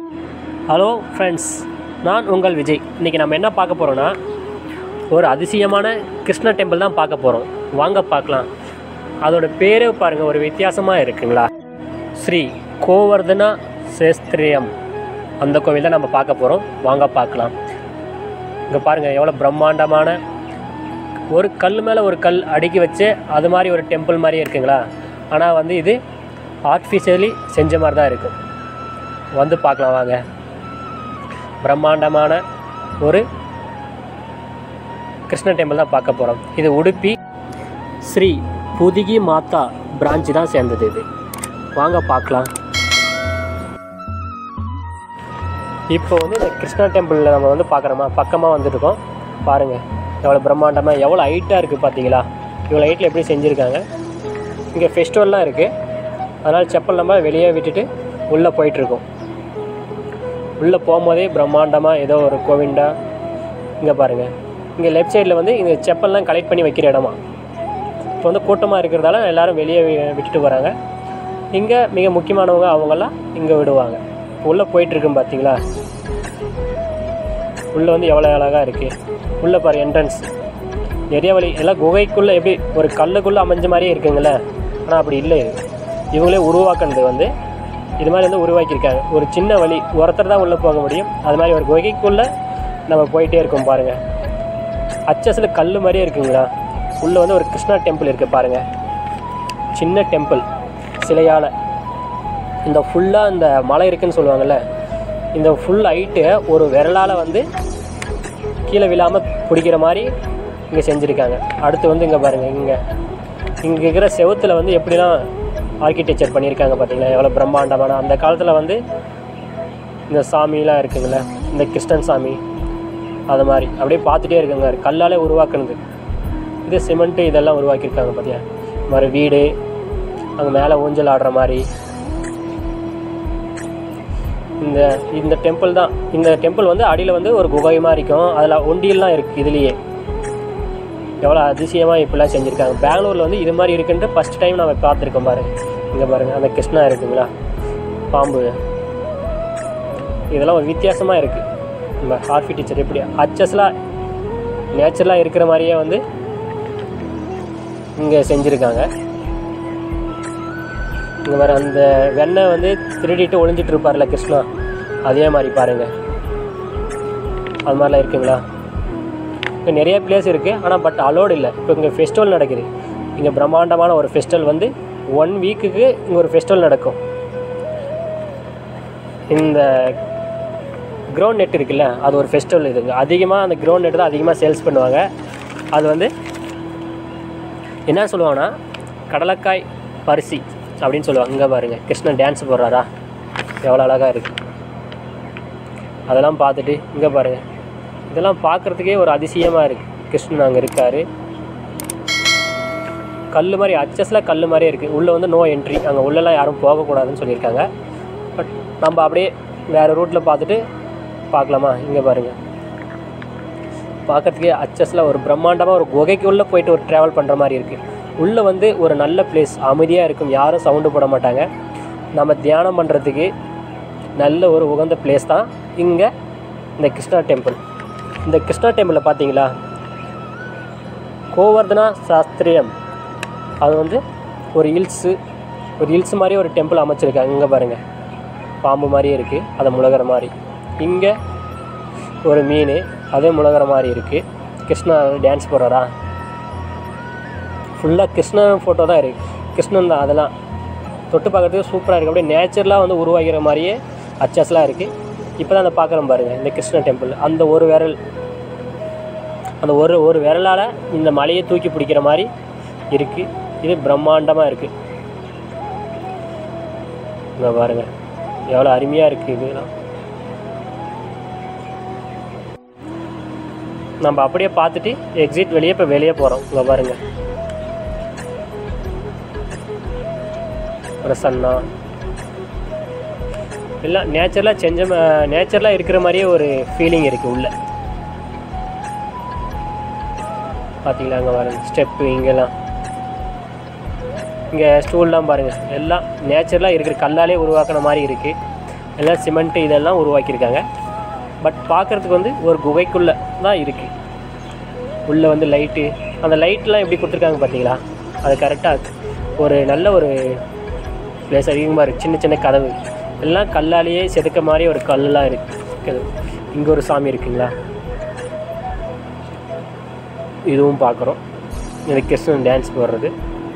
Hello friends, நான் உங்கள் விஜய். இன்றைக்கி நம்ம என்ன பார்க்க போகிறோன்னா, ஒரு அதிசயமான கிருஷ்ண டெம்பிள் தான் பார்க்க போகிறோம். வாங்க பார்க்கலாம். அதோட பேரே பாருங்கள், ஒரு வித்தியாசமாக இருக்குங்களா. ஸ்ரீ கோவர்தன சேஸ்திரியம், அந்த கோவில் தான் நம்ம பார்க்க போகிறோம். வாங்க பார்க்கலாம். இங்கே பாருங்கள், எவ்வளோ பிரம்மாண்டமான ஒரு கல் மேலே ஒரு கல் அடுக்கி வச்சு அது மாதிரி ஒரு டெம்பிள் மாதிரியே இருக்குங்களா. ஆனால் வந்து இது ஆர்டிஃபிஷியலி செஞ்ச மாதிரி தான் இருக்கும். வந்து பார்க்கலாம் வாங்க. பிரம்மாண்டமான ஒரு கிருஷ்ண டெம்பிள் தான் பார்க்க போகிறோம். இது உடுப்பி ஸ்ரீ புதிகி மாதா பிரான்ச்சு தான் சேர்ந்தது. இது வாங்க பார்க்கலாம். இப்போ வந்து இந்த கிருஷ்ணா டெம்பிளில் நம்ம வந்து பார்க்குறோமா, பக்கமாக வந்துட்டுருக்கோம். பாருங்கள் எவ்வளோ பிரம்மாண்டமாக, எவ்வளோ ஹைட்டாக இருக்குது பார்த்தீங்களா. இவ்வளோ ஹைட்டில் எப்படி செஞ்சுருக்காங்க. இங்கே ஃபெஸ்டிவல்லாம் இருக்குது, அதனால் செப்பல் நம்ம வெளியே விட்டுட்டு உள்ளே போயிட்டுருக்கோம். உள்ளே போகும்போதே பிரம்மாண்டமாக ஏதோ ஒரு கோவிண்டா. இங்கே பாருங்கள், இங்கே லெஃப்ட் சைடில் வந்து இங்கே செப்பல்லாம் கலெக்ட் பண்ணி வைக்கிற இடமா. இப்போ வந்து கூட்டமாக இருக்கிறதால எல்லோரும் வெளியே விட்டுட்டு வராங்க. இங்கே மிக முக்கியமானவங்க அவங்கெல்லாம் இங்கே விடுவாங்க. உள்ளே போயிட்டுருக்கும் பார்த்தீங்களா. உள்ளே வந்து எவ்வளோ அழகாக இருக்குது. உள்ளே பாரு என்ட்ரன்ஸ், நிறைய வழி எல்லாம் குகைக்குள்ளே எப்படி ஒரு கல்லுக்குள்ளே அமைஞ்ச மாதிரியே இருக்குங்களே. ஆனால் அப்படி இல்லை, இவங்களே உருவாக்குனது வந்து இது மாதிரி வந்து உருவாக்கியிருக்காங்க. ஒரு சின்ன வழி, ஒருத்தர் தான் உள்ளே போக முடியும். அது மாதிரி ஒரு குகைக்குள்ளே நம்ம போயிட்டே இருக்கோம். பாருங்கள், அச்சஸில் கல் மாதிரியே இருக்குங்களா. உள்ளே வந்து ஒரு கிருஷ்ணா டெம்பிள் இருக்குது பாருங்கள். சின்ன டெம்பிள் சிலையால். இந்த ஃபுல்லாக இந்த மலை இருக்குதுன்னு சொல்லுவாங்கள்ல, இந்த ஃபுல் ஹைட்டு ஒரு விரலால் வந்து கீழே விழாமல் பிடிக்கிற மாதிரி இங்கே செஞ்சுருக்காங்க. அடுத்து வந்து இங்கே பாருங்கள், இங்கே இருக்கிற செவுத்தில் வந்து எப்படிலாம் ஆர்கிடெக்சர் பண்ணியிருக்காங்க பார்த்தீங்களா. எவ்வளோ பிரம்மாண்டமான. அந்த காலத்தில் வந்து இந்த சாமிலாம் இருக்குங்களே, இந்த கிருஷ்ணன் சாமி அது மாதிரி அப்படியே பார்த்துட்டே இருக்குங்க. கல்லாலே உருவாக்குனது. இது சிமெண்ட்டு இதெல்லாம் உருவாக்கியிருக்காங்க பார்த்தியா. மாதிரி வீடு, அங்கே மேலே ஊஞ்சல் ஆடுற மாதிரி. இந்த டெம்பிள் தான். இந்த டெம்பிள் வந்து அடியில் வந்து ஒரு குகை மாதிரி இருக்கும். அதில் ஒண்டியெல்லாம் இருக்குது. இதுலேயே எவ்வளோ அதிசயமாக இப்படிலாம் செஞ்சுருக்காங்க. பெங்களூரில் வந்து இது மாதிரி இருக்குன்ட்டு ஃபஸ்ட் டைம் நம்ம பார்த்துருக்கோம். பாருங்கள், இங்கே பாருங்கள் அந்த கிருஷ்ணா இருக்குங்களா, பாம்பு. இதெல்லாம் ஒரு வித்தியாசமாக இருக்குது. நம்ம ஆர்கிடெக்சர் எப்படி அச்சஸ்லாம் நேச்சுரலாக இருக்கிற மாதிரியே வந்து இங்கே செஞ்சுருக்காங்க. இங்கே வேறு அந்த வெண்ணெய் வந்து திருடிட்டு ஒளிஞ்சிட்டு இருப்பார்ல கிருஷ்ணா, அதே மாதிரி பாருங்கள். அது மாதிரிலாம் இருக்குங்களா. இங்கே நிறைய பிளேஸ் இருக்குது, ஆனால் பட் அலோடு இல்லை. இப்போ இங்கே ஃபெஸ்டிவல் நடக்குது. இங்கே பிரம்மாண்டமான ஒரு ஃபெஸ்டிவல் வந்து 1 வீக்குக்கு இங்கே ஒரு ஃபெஸ்டிவல் நடக்கும். இந்த க்ரௌண்ட் நெட் இருக்குல்ல, அது ஒரு ஃபெஸ்டிவல். இதுங்க அதிகமாக அந்த க்ரௌண்ட் நெட் தான் அதிகமாக சேல்ஸ் பண்ணுவாங்க. அது வந்து என்ன சொல்லுவாங்கன்னா கடலக்காய் பரிசி அப்படின்னு சொல்லுவாங்க. இங்கே பாருங்கள், கிருஷ்ணன் டான்ஸ் போடுறாரா, எவ்வளோ அழகாக இருக்குது. அதெல்லாம் பார்த்துட்டு இங்கே பாருங்கள், இதெல்லாம் பார்க்குறதுக்கே ஒரு அதிசயமாக இருக்குது. கிருஷ்ணன் அங்கே இருக்கார். கல் மாதிரி அச்சஸில் கல் மாதிரியே இருக்குது. உள்ளே வந்து நோ என்ட்ரி, அங்கே உள்ளெல்லாம் யாரும் போகக்கூடாதுன்னு சொல்லியிருக்காங்க. பட் நம்ம அப்படியே வேறு ரூட்டில் பார்த்துட்டு பார்க்கலாமா. இங்கே பாருங்கள், பார்க்குறதுக்கே அச்சஸில் ஒரு பிரம்மாண்டமாக ஒரு குகைக்கு உள்ளே போயிட்டு ஒரு ட்ராவல் பண்ணுற மாதிரி இருக்குது. உள்ளே வந்து ஒரு நல்ல பிளேஸ், அமைதியாக இருக்கும், யாரும் சவுண்டு போட மாட்டாங்க. நம்ம தியானம் பண்ணுறதுக்கு நல்ல ஒரு உகந்த பிளேஸ் தான் இங்கே இந்த கிருஷ்ணா டெம்பிள். இந்த கிருஷ்ணா டெம்பிளில் பார்த்தீங்களா, கோவர்தனா சாஸ்திரியம், அது வந்து ஒரு ஹில்ஸு மாதிரி ஒரு டெம்பிள் அமைச்சிருக்காங்க. இங்கே பாருங்கள், பாம்பு மாதிரியே இருக்குது, அதை முழுகிற மாதிரி. இங்கே ஒரு மீன், அதே முழுகிற மாதிரி இருக்குது. கிருஷ்ணா டான்ஸ் போடுறாரா. ஃபுல்லாக கிருஷ்ணன் ஃபோட்டோ தான் இருக்குது. கிருஷ்ணன் தான். அதெல்லாம் தொட்டு பார்க்குறதுக்கு சூப்பராக இருக்குது. அப்படியே நேச்சுரலாக வந்து உருவாகிற மாதிரியே அச்சஸ்லாம் இருக்குது. இப்போ தான் அதை பார்க்குறோம் பாருங்கள், இந்த கிருஷ்ண டெம்பிள். அந்த ஒரு விரல், அந்த ஒரு விரலால் இந்த மலையை தூக்கி பிடிக்கிற மாதிரி இருக்குது. இது பிரம்மாண்டமாக இருக்குது. இங்கே பாருங்கள், எவ்வளோ அருமையாக இருக்குது. இதெல்லாம் நம்ம அப்படியே பார்த்துட்டு எக்ஸிட் வெளியே இப்போ வெளியே போகிறோம். இங்கே பாருங்கள், பிரசன்னா எல்லாம் நேச்சுரலாக இருக்கிற மாதிரியே ஒரு ஃபீலிங் இருக்குது உள்ளே. பார்த்தீங்களா, அங்கே பாருங்கள் ஸ்டெப்பு, இங்கெல்லாம் இங்கே ஸ்டூல்லாம் பாருங்கள், எல்லாம் நேச்சுரலாக இருக்கிற கல்லாலே உருவாக்குன மாதிரி இருக்குது. எல்லாம் சிமெண்ட்டு இதெல்லாம் உருவாக்கியிருக்காங்க. பட் பார்க்குறதுக்கு வந்து ஒரு குகைக்குள்ளே தான் இருக்குது. உள்ளே வந்து லைட்டு, அந்த லைட்லாம் எப்படி கொடுத்துருக்காங்க பார்த்தீங்களா, அது கரெக்டாக ஒரு நல்ல ஒரு பிளேஸ் அதிகமாக இருக்குது. சின்ன சின்ன கதவு எல்லாம் கல்லாலேயே செதுக்க மாதிரி ஒரு கல்லாம் இருக்குது. இங்கே ஒரு சாமி இருக்குங்களா, இதுவும் பார்க்குறோம். இது கிருஷ்ணன் டான்ஸ் போடுறது.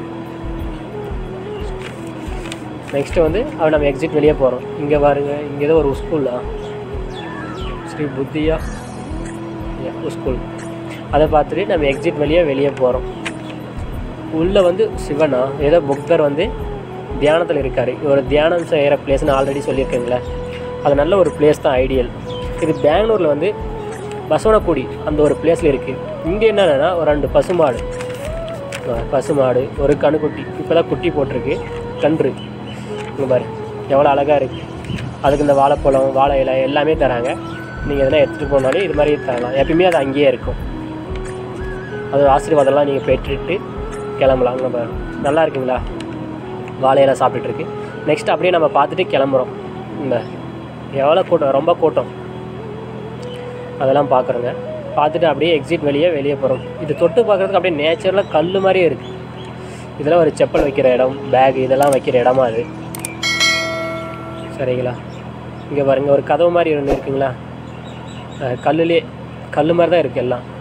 நெக்ஸ்ட்டு வந்து அவன் நம்ம எக்ஸிட் வெளியே போகிறோம். இங்கே பாருங்க, இங்கே ஏதோ ஒரு ஸ்கூலா, ஸ்ரீ புத்தியா ஸ்கூல். அதை பார்த்துட்டு நம்ம எக்ஸிட் வெளியே போகிறோம். உள்ளே வந்து சிவனா ஏதோ புத்தர் வந்து தியானத்தில் இருக்கார். ஒரு தியானம் செய்கிற பிளேஸ்னு ஆல்ரெடி சொல்லியிருக்கேங்களே, அது நல்ல ஒரு பிளேஸ் தான், ஐடியல். இது பெங்களூரில் வந்து பசவனக்குடி அந்த ஒரு பிளேஸில் இருக்குது. இங்கே என்னென்னா ஒரு 2 பசுமாடு, ஒரு கணுக்குட்டி, இப்போ தான் குட்டி போட்டிருக்கு, கன்று. இங்கே பாரு எவ்வளோ அழகாக இருக்குது. அதுக்கு இந்த வாழைப்பழம், வாழை இலை எல்லாமே தராங்க. நீங்கள் எதனா எடுத்துகிட்டு போனாலும் இது மாதிரி தரலாம். எப்பயுமே அது அங்கேயே இருக்கும். அது ஆசீர்வாதம்லாம் நீங்கள் பெற்றுட்டு கிளம்பலாம். அங்கே பாரு நல்லா இருக்குங்களா, வாழையெல்லாம் சாப்பிட்டுருக்கு. நெக்ஸ்ட் அப்படியே நம்ம பார்த்துட்டு கிளம்புறோம். இந்த எவ்வளோ கூட்டம், ரொம்ப கூட்டம், அதெல்லாம் பார்க்குறோங்க. பார்த்துட்டு அப்படியே எக்ஸிட் வெளியே போகிறோம். இது தொட்டு பார்க்குறதுக்கு அப்படியே நேச்சுரலாக கல் மாதிரியே இருக்குது. இதெல்லாம் ஒரு செப்பல் வைக்கிற இடம், பேக் இதெல்லாம் வைக்கிற இடமா அது, சரிங்களா. இங்கே பாருங்க ஒரு கதவு மாதிரி ஒன்று இருக்குங்களா, கல்லுலேயே கல் மாதிரி தான் இருக்குது எல்லாம்.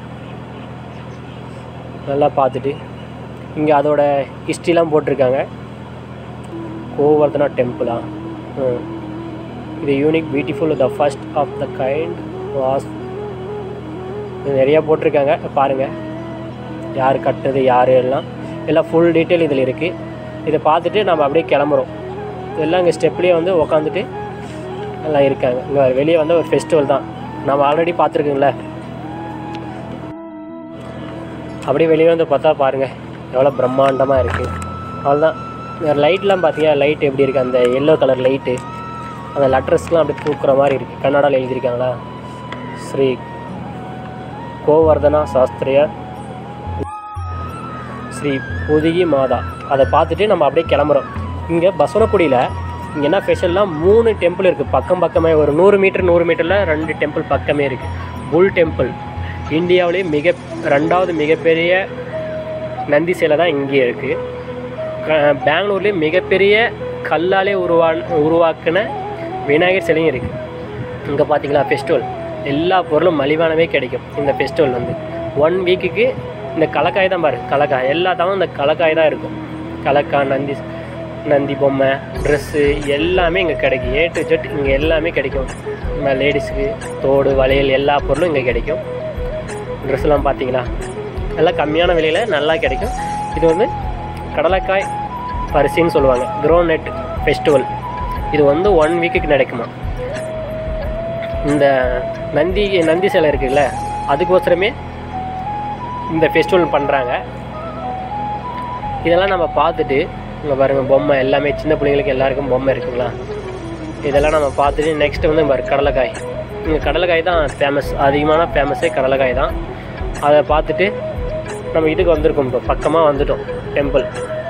நல்லா பார்த்துட்டு இங்கே அதோட ஹிஸ்ட்ரிலாம் போட்டிருக்காங்க. கோவர்தனா டெம்பிளா, இது unique beautiful the first of the kind was, நிறையா போட்டிருக்காங்க. பாருங்கள் யார் கட்டுறது, யார் எல்லாம் ஃபுல் டீட்டெயில் இதில் இருக்குது. இதை பார்த்துட்டு நம்ம அப்படியே கிளம்புறோம். எல்லாம் இங்கே ஸ்டெப்லேயே வந்து உக்காந்துட்டு எல்லாம் இருக்காங்க. இங்கே வெளியே வந்து ஒரு ஃபெஸ்டிவல் தான், நம்ம ஆல்ரெடி பார்த்துருக்குங்களே. அப்படியே வெளியே வந்து பார்த்தா பாருங்கள் எவ்வளோ பிரம்மாண்டமாக இருக்குது. அவ்வளோதான். லைட்லாம் பார்த்தீங்கன்னா லைட் எப்படி இருக்குது, அந்த எல்லோ கலர் லைட்டு, அந்த லெட்டர்ஸ்லாம் அப்படியே தூக்குற மாதிரி இருக்குது. கன்னடாவில் எழுதியிருக்காங்களா, ஸ்ரீ கோவர்தனா சாஸ்திரியா ஸ்ரீ புதிகி மாதா. அதை பார்த்துட்டு நம்ம அப்படியே கிளம்புறோம். இங்கே பசவனக்குடியில் இங்கே என்ன ஸ்பெஷல்னால் 3 டெம்பிள் இருக்குது பக்கமே. ஒரு 100 மீட்டரில் 2 டெம்பிள் பக்கமே இருக்குது. புல் டெம்பிள் இந்தியாவிலே 2வது மிகப்பெரிய நந்தி சிலை தான் இங்கே இருக்குது. பெங்களூர்லேயே மிகப்பெரிய கல்லாலே உருவாக்கின விநாயகர் சிலையும் இருக்குது. இங்கே பார்த்தீங்களா ஃபெஸ்டிவல், எல்லா பொருளும் மலிவானவே கிடைக்கும். இந்த ஃபெஸ்டிவல் வந்து 1 வீக்குக்கு இந்த கலக்காய் தான் பாரு, கலக்காய் எல்லாத்தாவும் இந்த கலக்காய் தான் இருக்கும். கலக்காய், நந்தி பொம்மை, ட்ரெஸ்ஸு எல்லாமே இங்கே கிடைக்கும். A to Z இங்கே எல்லாமே கிடைக்கும். லேடிஸுக்கு தோடு, வளையல் எல்லா பொருளும் இங்கே கிடைக்கும். ட்ரெஸ்லாம் பார்த்தீங்களா எல்லாம் கம்மியான விலையில் நல்லா கிடைக்கும். இது வந்து கடலைக்காய் பரிசின்னு சொல்லுவாங்க, க்ரோனட் ஃபெஸ்டிவல். இது வந்து 1 வீக்குக்கு நடக்குமா. இந்த நந்தி சிலை இருக்குல்ல, அதுக்கோசரமே இந்த ஃபெஸ்டிவல் பண்ணுறாங்க. இதெல்லாம் நம்ம பார்த்துட்டு இங்கே பாருங்கள் பொம்மை எல்லாமே, சின்ன பிள்ளைங்களுக்கு எல்லாருக்கும் பொம்மை இருக்குங்களா. இதெல்லாம் நம்ம பார்த்துட்டு நெக்ஸ்ட்டு வந்து பாரு கடலைக்காய். இங்கே கடலைக்காய் தான் ஃபேமஸ், அதிகமான ஃபேமஸே கடலைக்காய் தான். அதை பார்த்துட்டு நம்ம இதுக்கு வந்திருக்கோம், இப்போ பக்கமாக வந்துட்டோம் டெம்பிள்.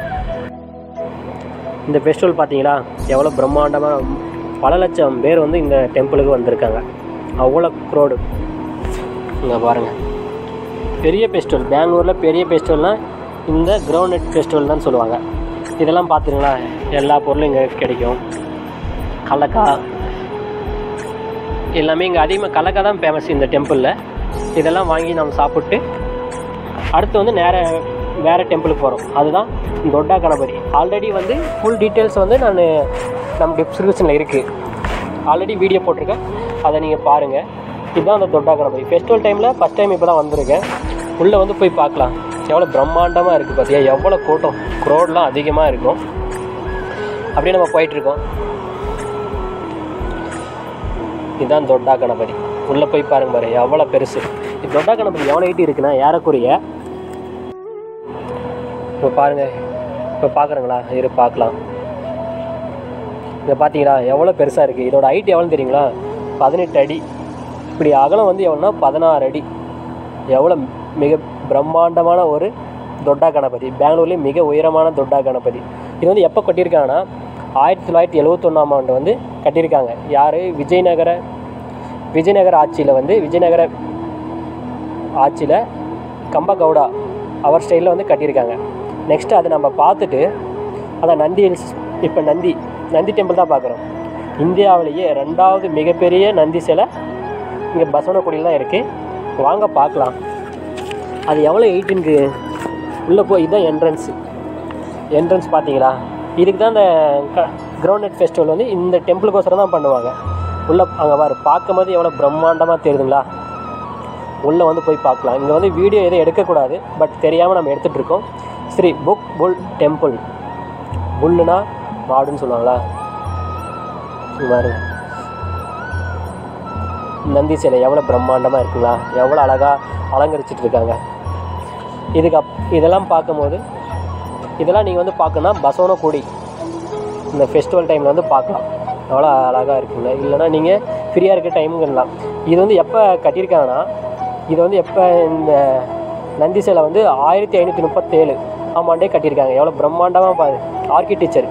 இந்த ஃபெஸ்டிவல் பார்த்தீங்களா எவ்வளோ பிரம்மாண்டமாக, பல லட்சம் பேர் வந்து இந்த டெம்பிளுக்கு வந்திருக்காங்க. அவ்வளோ க்ரௌடு. இங்கே பாருங்கள் பெரிய ஃபெஸ்டிவல், பெங்களூரில் பெரிய ஃபெஸ்டிவல்னால் இந்த க்ரௌனட் ஃபெஸ்டிவல் தான் சொல்லுவாங்க. இதெல்லாம் பார்த்துருங்களா எல்லா பொருளும் இங்கே கிடைக்கும். கலக்காய் எல்லாமே இங்கே அதிகமாக, கலக்காய் தான் ஃபேமஸ் இந்த டெம்பிளில். இதெல்லாம் வாங்கி நம்ம சாப்பிட்டு அடுத்து வந்து வேறு டெம்பிளுக்கு போகிறோம். அதுதான் தொட்டா கணபதி. ஆல்ரெடி வந்து ஃபுல் டீட்டெயில்ஸ் வந்து நம்ம டிஸ்கிரிப்ஷனில் இருக்குது, ஆல்ரெடி வீடியோ போட்டிருக்கேன், அதை நீங்கள் பாருங்கள். இதுதான் அந்த தொட்டா கணபதி. ஃபெஸ்டிவல் டைமில் ஃபஸ்ட் டைம் இப்போ தான் வந்திருக்கேன். உள்ளே வந்து போய் பார்க்கலாம் எவ்வளோ பிரம்மாண்டமாக இருக்குது பார்த்தியா, எவ்வளோ கூட்டம், க்ரௌட்லாம் அதிகமாக இருக்கும். அப்படியே நம்ம போயிட்டுருக்கோம். இதுதான் தொட்டா கணபதி. உள்ளே போய் பாருங்க எவ்வளோ பெருசு. இது தொட்டா கணபதி எவ்வளோ ஹைட் இருக்குன்னா ஏறக்குறைய, இப்போ பாருங்கள், இப்போ பார்க்குறீங்களா, இது பார்க்கலாம். இதை பார்த்தீங்களா எவ்வளோ பெருசாக இருக்குது. இதோட ஹைட் எவ்வளோன்னு தெரியுங்களா, 18 அடி. இப்படி அகலம் வந்து எவ்வளோனா 16 அடி. எவ்வளோ மிக பிரம்மாண்டமான ஒரு தொட்டா கணபதி. பெங்களூர்லேயே மிக உயரமான தொட்டா கணபதி. இது வந்து எப்போ கட்டியிருக்காங்கன்னா 1971ஆம் ஆண்டு வந்து கட்டியிருக்காங்க. யார்? விஜயநகர ஆட்சியில் கம்பகவுடா அவர் ஸ்டைலில் வந்து கட்டியிருக்காங்க. நெக்ஸ்ட்டு அதை நம்ம பார்த்துட்டு அதான் நந்தி ஹில்ஸ். இப்போ நந்தி டெம்பிள் தான் பார்க்குறோம். இந்தியாவிலேயே 2வது மிகப்பெரிய நந்தி சிலை இங்கே பசவனக்குடியில் தான் இருக்குது. வாங்க பார்க்கலாம். அது எவ்வளோ வெயிட்டுன்னு உள்ளே போய் இதுதான் என்ட்ரன்ஸ் பார்த்தீங்களா? இதுக்கு தான் இந்த கிரவுண்ட் ஃபெஸ்டிவல் வந்து இந்த டெம்பிளுக்கோசரம் தான் பண்ணுவாங்க. உள்ளே அங்கே பார்க்கும்போது எவ்வளோ பிரம்மாண்டமாக தெரியுதுங்களா? உள்ளே வந்து போய் பார்க்கலாம். இங்கே வந்து வீடியோ எதுவும் எடுக்கக்கூடாது, பட் தெரியாமல் நம்ம எடுத்துகிட்ருக்கோம். ஸ்ரீ புல் டெம்பிள். புல்லுனா மாடுன்னு சொல்லுவாங்களா? பாருங்க நந்தி சிலை எவ்வளோ பிரம்மாண்டமாக இருக்குங்களா? எவ்வளோ அழகாக அலங்கரிச்சிட்டு இருக்காங்க. இதெல்லாம் பார்க்கும்போது இதெல்லாம் நீங்கள் வந்து பார்க்கணுன்னா பசவனக்குடி இந்த ஃபெஸ்டிவல் டைமில் வந்து பார்க்கலாம். எவ்வளோ அழகாக இருக்குங்க. இல்லைனா நீங்கள் ஃப்ரீயாக இருக்க டைமுங்கலாம். இது வந்து எப்போ கட்டியிருக்காங்கன்னா, இது வந்து எப்போ இந்த நந்தி சிலை வந்து 1537 ஆண்டே கட்டியிருக்காங்க. எவ்வளோ பிரம்மாண்டமாக பாரு. ஆர்கிடெக்சர்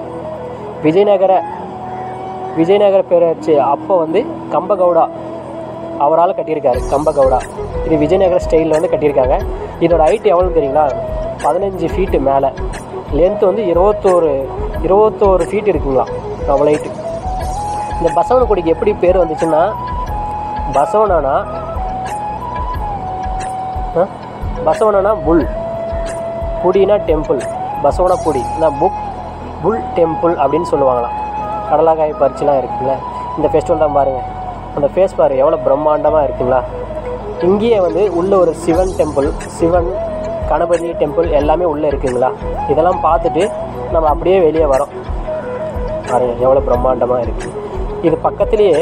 விஜயநகர பேராட்சி அப்போ வந்து கம்பகவுடா அவரால் கட்டியிருக்காரு. கம்பகவுடா இது விஜயநகர ஸ்டைலில் வந்து கட்டியிருக்காங்க. இதோட ஹைட் எவ்வளோன்னு தெரியுங்களா? 15 ஃபீட்டு மேலே. லென்த்து வந்து 21 ஃபீட் இருக்குங்களா? அவ்வளோ ஹைட்டு. இந்த பசவனக்குடிக்கு எப்படி பேர் வந்துச்சுன்னா, பசவனா புல், குடினா டெம்பிள். பசவனக்குடி புல் டெம்பிள் அப்படின்னு சொல்லுவாங்களாம். கடலக்காய் பறிச்சுலாம் இருக்குல்ல, இந்த ஃபெஸ்டிவல் தான் பாருங்கள். அந்த ஃபேஸ் பாரு எவ்வளோ பிரம்மாண்டமாக இருக்குங்களா? இங்கேயே வந்து உள்ள ஒரு சிவன் கணபதி டெம்பிள் எல்லாமே உள்ளே இருக்குங்களா? இதெல்லாம் பார்த்துட்டு நம்ம அப்படியே வெளியே வரோம். பாருங்க எவ்வளோ பிரம்மாண்டமாக இருக்குது. இது பக்கத்துலேயே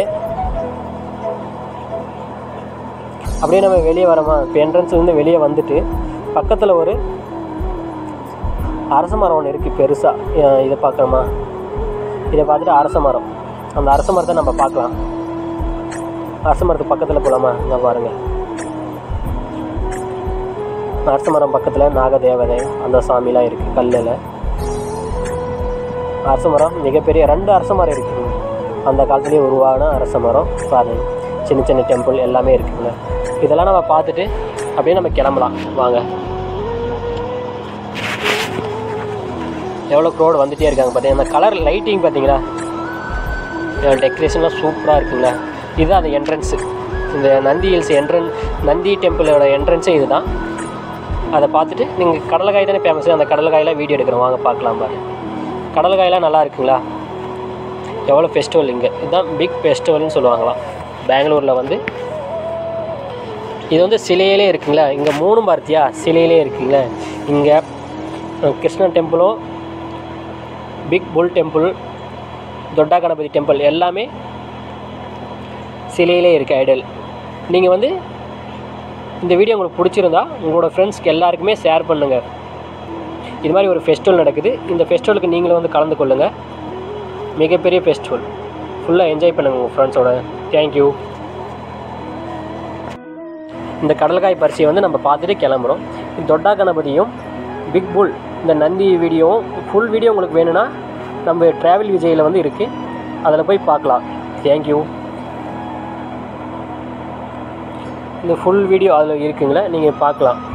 அப்படியே நம்ம வெளியே வரோமா? இப்போ என்ட்ரன்ஸ் வந்து வெளியே வந்துட்டு பக்கத்தில் ஒரு அரச மரம் ஒன்று இருக்குது பெருசாக. இதை பார்க்குறோமா? இதை பார்த்துட்டு அரச மரம், அந்த அரச மரத்தை நம்ம பார்க்கலாம். அரச மரத்துக்கு பக்கத்தில் போகலாமா? இங்கே பாருங்கள். அரச மரம் பக்கத்தில் நாகதேவதை அந்த சாமிலாம் இருக்குது கல்லில். அரச மரம் மிகப்பெரிய 2 அரச மரம் இருக்குங்க. அந்த காலத்துலேயே உருவான அரச மரம். பாருங்க சின்ன சின்ன டெம்பிள் எல்லாமே இருக்குங்க. இதெல்லாம் நம்ம பார்த்துட்டு அப்படியே நம்ம கிளம்பலாம் வாங்க. எவ்வளோ க்ரௌட் வந்துகிட்டே இருக்காங்க பார்த்தீங்கன்னா. அந்த கலர் லைட்டிங் பார்த்தீங்களா? டெக்கரேஷன்லாம் சூப்பராக இருக்குங்களா? இதுதான் அந்த என்ட்ரன்ஸு. இந்த நந்தி ஹில்ஸ் நந்தி டெம்பிளோட என்ட்ரன்ஸே இது தான். அதை பார்த்துட்டு நீங்கள் கடலைக்காய் தானே ஃபேமஸ், அந்த கடலைக்காயெலாம் வீடியோ எடுக்கிறோம் வாங்க பார்க்கலாம். பாரு கடலைக்காயெலாம் நல்லா இருக்குங்களா? எவ்வளோ ஃபெஸ்டிவல் இங்கே. இதுதான் பிக் ஃபெஸ்டிவல்னு சொல்லுவாங்களாம் பெங்களூரில் வந்து. இது வந்து சிலையிலே இருக்குங்களா? இங்கே 3 பார்த்தியா சிலையிலே இருக்குங்களா? இங்கே கிருஷ்ணன் டெம்பிளும் big full temple Dodda Ganapathi temple எல்லாமே சிலையிலே இருக்குது ஐடல். நீங்கள் வந்து இந்த வீடியோ உங்களுக்கு பிடிச்சிருந்தா உங்களோட ஃப்ரெண்ட்ஸ்க்கு எல்லாருக்குமே ஷேர் பண்ணுங்கள். இது மாதிரி ஒரு ஃபெஸ்டிவல் நடக்குது. இந்த ஃபெஸ்டிவலுக்கு நீங்களும் வந்து கலந்து கொள்ளுங்கள். மிகப்பெரிய ஃபெஸ்டிவல். ஃபுல்லாக என்ஜாய் பண்ணுங்கள் உங்கள் ஃப்ரெண்ட்ஸோட. தேங்க்யூ. இந்த கடலக்காய் பரிசையை வந்து நம்ம பார்த்துட்டு கிளம்புறோம். தொட்டா கணபதியும் பிக் புல் இந்த நந்தி வீடியோவும் ஃபுல் வீடியோ உங்களுக்கு வேணும்னா நம்ம ட்ராவல் விஜயில் வந்து இருக்குது, அதில் போய் பார்க்கலாம். தேங்க்யூ. இந்த ஃபுல் வீடியோ அதில் இருக்குங்களா, நீங்கள் பார்க்கலாம்.